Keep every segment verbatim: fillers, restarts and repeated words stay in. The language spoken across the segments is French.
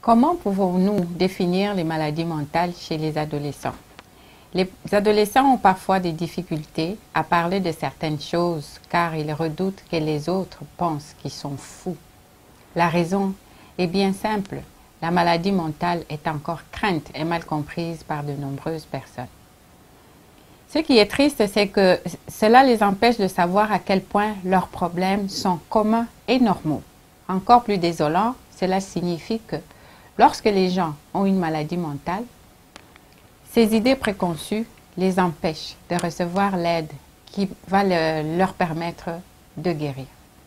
Comment pouvons-nous définir les maladies mentales chez les adolescents? Les adolescents ont parfois des difficultés à parler de certaines choses car ils redoutent que les autres pensent qu'ils sont fous. La raison est bien simple. La maladie mentale est encore crainte et mal comprise par de nombreuses personnes. Ce qui est triste, c'est que cela les empêche de savoir à quel point leurs problèmes sont communs et normaux. Encore plus désolant, cela signifie que lorsque les gens ont une maladie mentale, ces idées préconçues les empêchent de recevoir l'aide qui va le, leur permettre de guérir.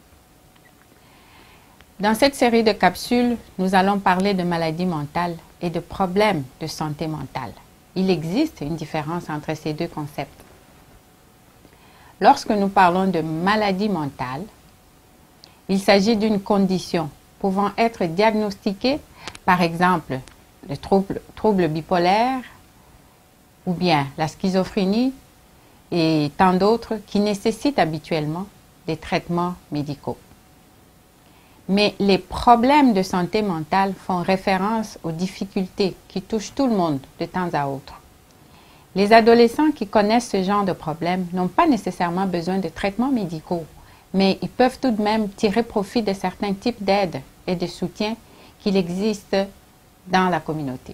Dans cette série de capsules, nous allons parler de maladies mentales et de problèmes de santé mentale. Il existe une différence entre ces deux concepts. Lorsque nous parlons de maladie mentale, il s'agit d'une condition pouvant être diagnostiquée, par exemple, le trouble, trouble bipolaire ou bien la schizophrénie et tant d'autres qui nécessitent habituellement des traitements médicaux. Mais les problèmes de santé mentale font référence aux difficultés qui touchent tout le monde de temps à autre. Les adolescents qui connaissent ce genre de problèmes n'ont pas nécessairement besoin de traitements médicaux, mais ils peuvent tout de même tirer profit de certains types d'aides et de soutien qu'il existe dans la communauté.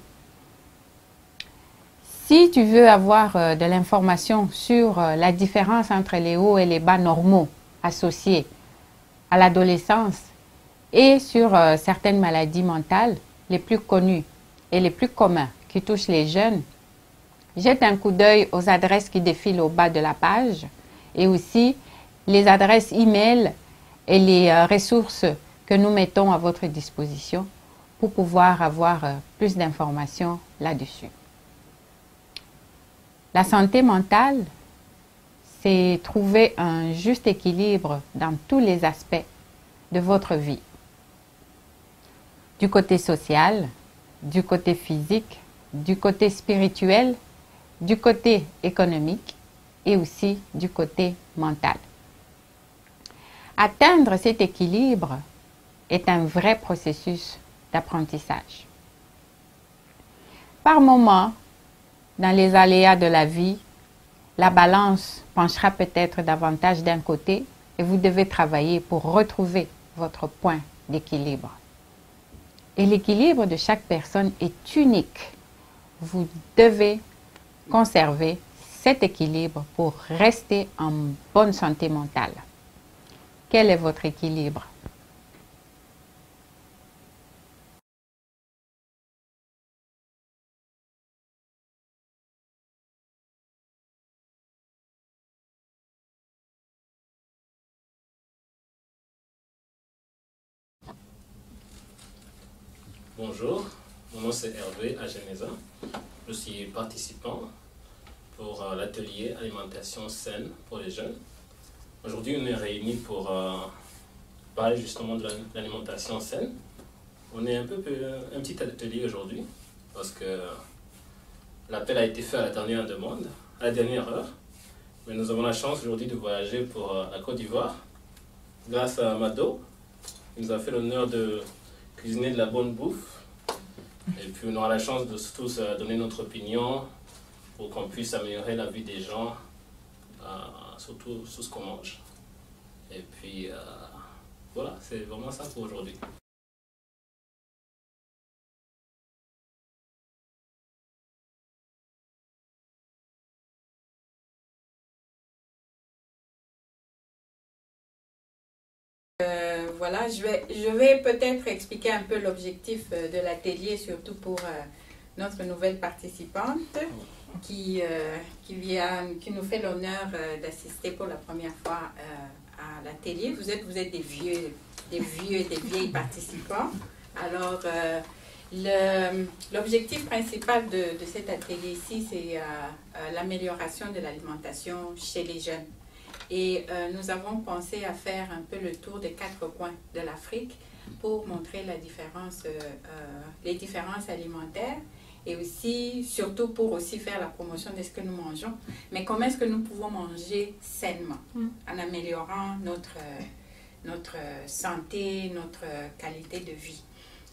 Si tu veux avoir de l'information sur la différence entre les hauts et les bas normaux associés à l'adolescence, et sur euh, certaines maladies mentales, les plus connues et les plus communs qui touchent les jeunes, jette un coup d'œil aux adresses qui défilent au bas de la page et aussi les adresses e-mail et les euh, ressources que nous mettons à votre disposition pour pouvoir avoir euh, plus d'informations là-dessus. La santé mentale, c'est trouver un juste équilibre dans tous les aspects de votre vie. Du côté social, du côté physique, du côté spirituel, du côté économique et aussi du côté mental. Atteindre cet équilibre est un vrai processus d'apprentissage. Par moments, dans les aléas de la vie, la balance penchera peut-être davantage d'un côté et vous devez travailler pour retrouver votre point d'équilibre. Et l'équilibre de chaque personne est unique. Vous devez conserver cet équilibre pour rester en bonne santé mentale. Quel est votre équilibre? Bonjour, mon nom c'est Hervé Ageneza. Je suis participant pour euh, l'atelier alimentation saine pour les jeunes. Aujourd'hui, on est réunis pour euh, parler justement de l'alimentation saine. On est un peu un petit atelier aujourd'hui parce que l'appel a été fait à la dernière demande, à la dernière heure. Mais nous avons la chance aujourd'hui de voyager pour euh, la Côte d'Ivoire grâce à Mado. Il nous a fait l'honneur de cuisiner de la bonne bouffe. Et puis on aura la chance de tous donner notre opinion pour qu'on puisse améliorer la vie des gens, euh, surtout sur ce qu'on mange. Et puis euh, voilà, c'est vraiment ça pour aujourd'hui. Euh, voilà, je vais, je vais peut-être expliquer un peu l'objectif de l'atelier, surtout pour euh, notre nouvelle participante qui, euh, qui, vient, qui nous fait l'honneur euh, d'assister pour la première fois euh, à l'atelier. Vous êtes, vous êtes des vieux, des vieux et des vieilles participants. Alors, euh, l'objectif principal de, de cet atelier ici, c'est euh, euh, l'amélioration de l'alimentation chez les jeunes. Et euh, nous avons pensé à faire un peu le tour des quatre coins de l'Afrique pour montrer la différence, euh, euh, les différences alimentaires et aussi, surtout pour aussi faire la promotion de ce que nous mangeons. Mais comment est-ce que nous pouvons manger sainement en améliorant notre, notre santé, notre qualité de vie.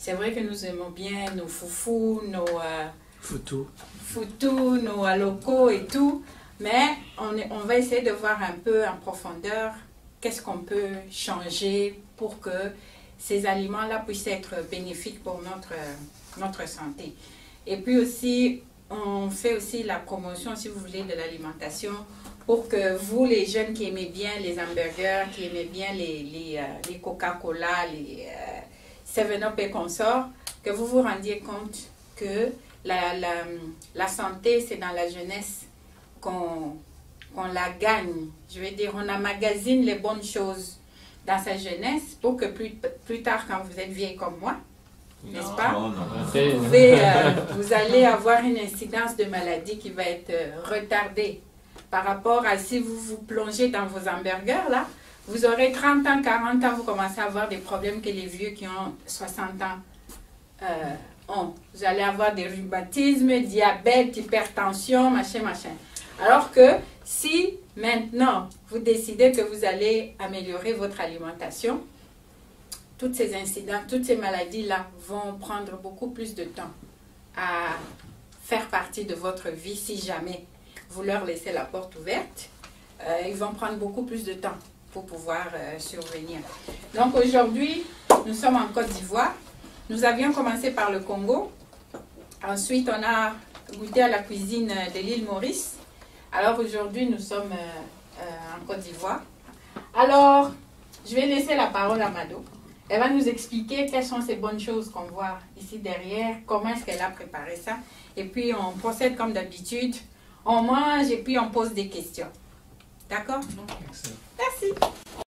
c'est vrai que nous aimons bien nos foufous, nos euh, Foutou. foutous, nos euh, locaux et tout, mais on, est, on va essayer de voir un peu en profondeur qu'est-ce qu'on peut changer pour que ces aliments-là puissent être bénéfiques pour notre, notre santé. Et puis aussi, on fait aussi la promotion, si vous voulez, de l'alimentation pour que vous, les jeunes qui aimez bien les hamburgers, qui aimez bien les, les, euh, les Coca-Cola, les euh, seven up et consorts, que vous vous rendiez compte que la, la, la santé, c'est dans la jeunesse qu'on qu'on la gagne. Je veux dire, on emmagasine les bonnes choses dans sa jeunesse pour que plus, plus tard, quand vous êtes vieille comme moi, n'est-ce pas? Non, non. Vous, pouvez, euh, vous allez avoir une incidence de maladie qui va être euh, retardée par rapport à si vous vous plongez dans vos hamburgers, là, vous aurez trente ans, quarante ans, vous commencez à avoir des problèmes que les vieux qui ont soixante ans euh, ont. Vous allez avoir des rhumatismes, diabète, hypertension, machin, machin. Alors que si maintenant vous décidez que vous allez améliorer votre alimentation, toutes ces incidents, toutes ces maladies-là vont prendre beaucoup plus de temps à faire partie de votre vie si jamais vous leur laissez la porte ouverte. Euh, ils vont prendre beaucoup plus de temps pour pouvoir euh, survenir. Donc aujourd'hui, nous sommes en Côte d'Ivoire. Nous avions commencé par le Congo. Ensuite, on a goûté à la cuisine de l'île Maurice. Alors aujourd'hui, nous sommes euh, euh, en Côte d'Ivoire. Alors, je vais laisser la parole à Mado. Elle va nous expliquer quelles sont ces bonnes choses qu'on voit ici derrière, comment est-ce qu'elle a préparé ça. Et puis, on procède comme d'habitude. On mange et puis on pose des questions. D'accord? Merci.